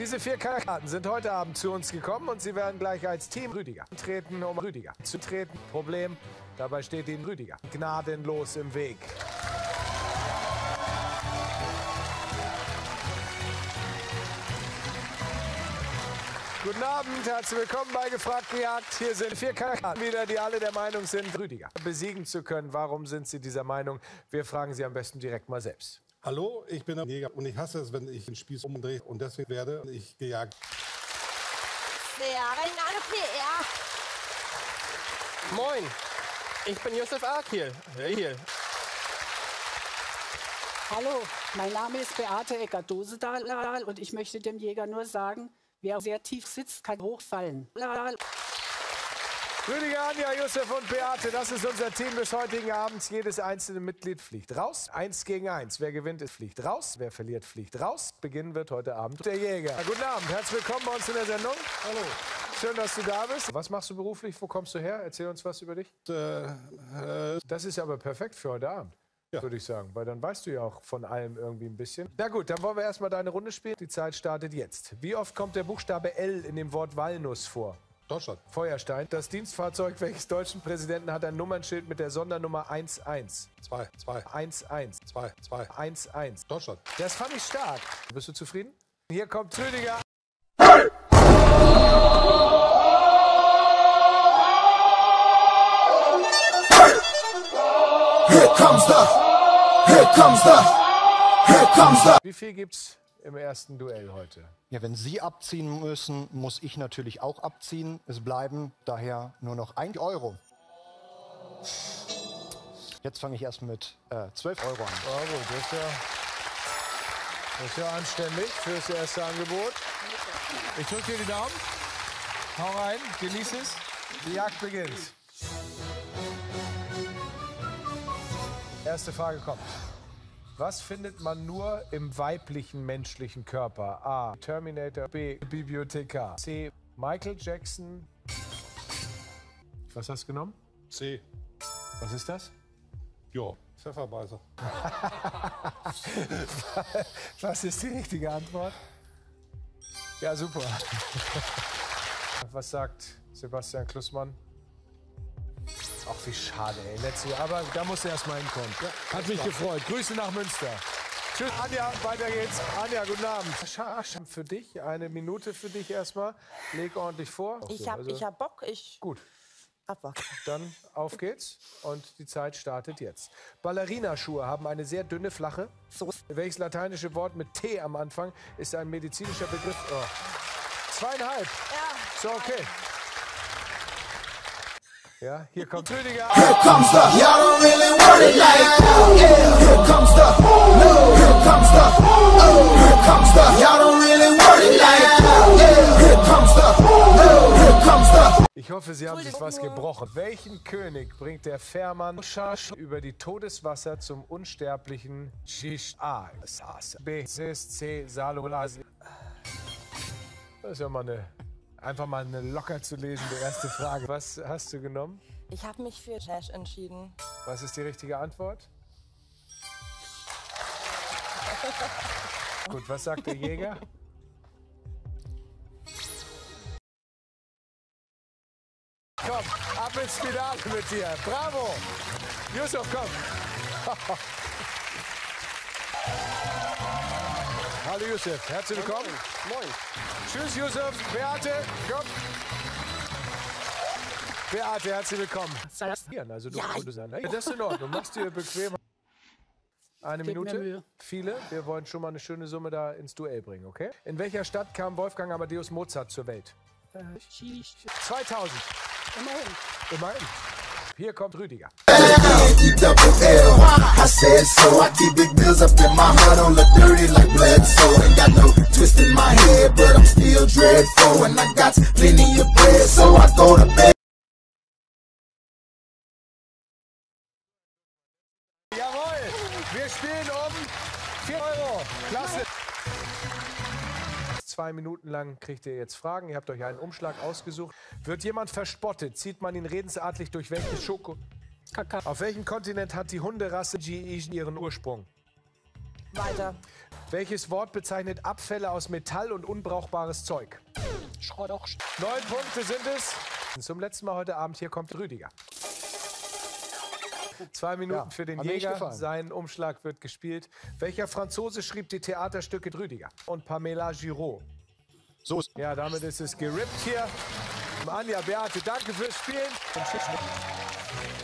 Diese 4 Karten sind heute Abend zu uns gekommen und sie werden gleich als Team Rüdiger treten, um Rüdiger zu treten. Problem, dabei steht ihnen Rüdiger gnadenlos im Weg. Guten Abend, herzlich willkommen bei Gefragt gejagt. Hier sind 4 Karten wieder, die alle der Meinung sind, Rüdiger besiegen zu können. Warum sind sie dieser Meinung? Wir fragen sie am besten direkt mal selbst. Hallo, ich bin der Jäger und ich hasse es, wenn ich den Spieß umdrehe und deswegen werde ich gejagt. Moin, ich bin Yusuf Akil. Hier. Hallo, mein Name ist Beate Ecker-Dosedal und ich möchte dem Jäger nur sagen, wer sehr tief sitzt, kann hochfallen. Rüdiger, Anja, Yusuf und Beate, das ist unser Team des heutigen Abends. Jedes einzelne Mitglied fliegt raus. 1 gegen 1. Wer gewinnt, fliegt raus. Wer verliert, fliegt raus. Beginnen wird heute Abend der Jäger. Guten Abend, herzlich willkommen bei uns in der Sendung. Hallo. Schön, dass du da bist. Was machst du beruflich? Wo kommst du her? Erzähl uns was über dich. Das ist aber perfekt für heute Abend. Ja. Würde ich sagen, weil dann weißt du ja auch von allem irgendwie ein bisschen. Na gut, dann wollen wir erstmal deine Runde spielen. Die Zeit startet jetzt. Wie oft kommt der Buchstabe L in dem Wort Walnuss vor? Deutschland. Feuerstein. Das Dienstfahrzeug welches deutschen Präsidenten hat ein Nummernschild mit der Sondernummer 11? 2, 2, 11. 2, 2, 11. Deutschland. Das fand ich stark. Bist du zufrieden? Hier kommt Rüdiger. Wie viel gibt's im ersten Duell heute? Ja, wenn Sie abziehen müssen, muss ich natürlich auch abziehen. Es bleiben daher nur noch 1 Euro. Jetzt fange ich erst mit 12 Euro an. Bravo, das ist ja anständig für das erste Angebot. Ich drücke dir die Daumen. Hau rein, genieß es. Die Jagd beginnt. Erste Frage kommt. Was findet man nur im weiblichen menschlichen Körper? A. Terminator. B. Bibliothekar. C. Michael Jackson. Was hast du genommen? C. Was ist das? Ja, Pfefferbeißer. Was ist die richtige Antwort? Ja, super. Was sagt Sebastian Klussmann? Ach, wie schade, ey. Letzte, aber da musst du erst mal hinkommen. Ja, hat mich gefreut. Grüße nach Münster. Tschüss, Anja, weiter geht's. Anja, guten Abend. Für dich, 1 Minute für dich erstmal. Leg ordentlich vor. Ich hab Bock. Gut. Hab Bock. Dann auf geht's und die Zeit startet jetzt. Ballerinaschuhe haben eine sehr dünne, flache. Welches lateinische Wort mit T am Anfang ist ein medizinischer Begriff? Oh. 2,5. Ja. So, okay. Ja, hier kommt Rüdiger. Here comes the, y'all don't really want it like that. Yeah. Here comes the, no. Here comes the, oh. Here comes the, y'all don't really want it like that. Yeah. Here comes the, no. Here comes the. Ich hoffe, Sie haben sich was gebrochen. Welchen König bringt der Fährmann über die Todeswasser zum unsterblichen Shish A? B, C, Salolas. Das ist ja mal einfach mal eine locker zu lesende erste Frage. Was hast du genommen? Ich habe mich für Cash entschieden. Was ist die richtige Antwort? Gut, was sagt der Jäger? Komm, ab ins Finale mit dir. Bravo! Yusuf, komm. Hallo Yusuf, herzlich willkommen. Moin. Tschüss Yusuf, Beate, komm. Beate, herzlich willkommen. Also du, das ist in Ordnung, machst dir bequem. 1 Minute, viele. Wir wollen schon mal eine schöne Summe da ins Duell bringen, okay? In welcher Stadt kam Wolfgang Amadeus Mozart zur Welt? 2000. Immerhin. Hier kommt Rüdiger. I said so. I keep big bills up in my heart, don't look dirty like Bledsoe. Ain't got no twist in my head, but I'm still dreadful. And I got plenty of bread, so I go to bed. Jawohl, wir spielen um 4 Euro. Klasse. 2 Minuten lang kriegt ihr jetzt Fragen. Ihr habt euch einen Umschlag ausgesucht. Wird jemand verspottet, zieht man ihn redensartlich durch welche Schoko? Auf welchem Kontinent hat die Hunderasse GI ihren Ursprung? Weiter. Welches Wort bezeichnet Abfälle aus Metall und unbrauchbares Zeug? Schrott. 9 Punkte sind es. Zum letzten Mal heute Abend, hier kommt Rüdiger. 2 Minuten Ja, für den hat mir nicht Jäger. gefallen. Sein Umschlag wird gespielt. Welcher Franzose schrieb die Theaterstücke Rüdiger? Und Pamela Giraud. So ist Ja, damit ist es gerippt hier. Anja, Beate, danke fürs Spielen. Und tschüss.